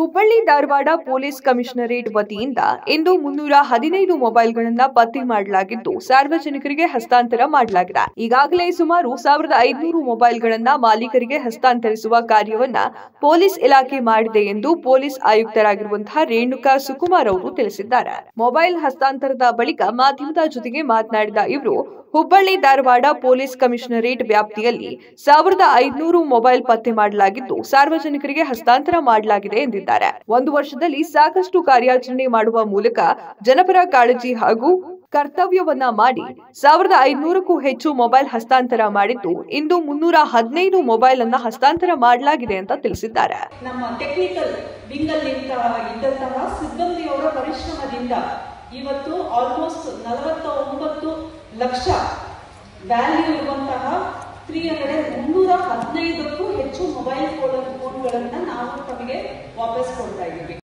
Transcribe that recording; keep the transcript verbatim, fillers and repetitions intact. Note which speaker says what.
Speaker 1: Hubballi Dharwad police commissionerate ವತಿಯಿಂದ ಇಂದು ಮುನ್ನೂರ ಹದಿನೈದು ಮೊಬೈಲ್ಗಳನ್ನು ಪತ್ತೆ ಮಾಡಲಾಗಿದ್ದು ಸಾರ್ವಜನಿಕರಿಗೆ ಹಸ್ತಾಂತರ ಮಾಡಲಾಗಿದೆ. ಈಗಾಗಲೇ ಸುಮಾರು ಸಾವಿರದ ಐದುನೂರು ಮೊಬೈಲ್ಗಳನ್ನು ಮಾಲೀಕರಿಗೆ ಹಸ್ತಾಂತರಿಸುವ ಕಾರ್ಯವನ್ನ ಪೊಲೀಸ್ ಇಲಾಖೆ ಮಾಡಿದೆ ಎಂದು ಪೊಲೀಸ್ ಆಯುಕ್ತರಾಗಿರುವಂತಹ ರೇಣುಕಾ ಸುಕುಮಾರ್ ಅವರು ತಿಳಿಸಿದ್ದಾರೆ. ಮೊಬೈಲ್ ಹಸ್ತಾಂತರದ ಬಳಿಕ ಮಾಧ್ಯಮದ ಜೊತೆಗೆ ಮಾತನಾಡಿದ ಇವರು, ಹುಬ್ಬಳ್ಳಿ ಧಾರವಾಡ ಪೊಲೀಸ್ ಕಮಿಷನರೇಟ್ ವ್ಯಾಪ್ತಿಯಲ್ಲಿ ಸಾವಿರದ ಐದುನೂರು ಮೊಬೈಲ್ ಪತ್ತೆ ಮಾಡಲಾಗಿದ್ದು ಸಾರ್ವಜನಿಕರಿಗೆ ಹಸ್ತಾಂತರ ಮಾಡಲಾಗಿದೆ ಎಂದಿದ್ದಾರೆ. ಒಂದು ವರ್ಷದಲ್ಲಿ ಸಾಕಷ್ಟು ಕಾರ್ಯಾಚರಣೆ ಮಾಡುವ ಮೂಲಕ ಜನಪರ ಕಾಳಜಿ ಹಾಗೂ ಕರ್ತವ್ಯವನ್ನ ಮಾಡಿ ಸಾವಿರದ ಐದುನೂರಕ್ಕೂ ಹೆಚ್ಚು ಮೊಬೈಲ್ ಹಸ್ತಾಂತರ ಮಾಡಿದ್ದು ಇಂದು ಮುನ್ನೂರ ಹದಿನೈದು ಮೊಬೈಲ್ ಅನ್ನ ಹಸ್ತಾಂತರ ಮಾಡಲಾಗಿದೆ ಅಂತ ತಿಳಿಸಿದ್ದಾರೆ.
Speaker 2: ನಮ್ಮ ಟೆಕ್ನಿಕಲ್ ವಿಂಗ್ ಅಲ್ಲಿ ಇದ್ದಂತಹ ಸಿಬ್ಬಂದಿಯವರ ಪರಿಶ್ರಮದಿಂದ ಇವತ್ತು ಆಲ್ಮೋಸ್ಟ್ ನಲವತ್ತ ಒಂಬತ್ತು ಲಕ್ಷ ವ್ಯಾಲ್ಯೂ ಇರುವಂತಹ ತ್ರೀ ಹಂಡ್ರೆಡ್ ಮುನ್ನೂರ ಹದಿನೈದಕ್ಕೂ ಹೆಚ್ಚು ಮೊಬೈಲ್ ಫೋನ್ಗಳನ್ನ ನಾವು ತಮಗೆ ವಾಪಸ್ ಕೊಡ್ತಾ ಇದ್ದೀವಿ.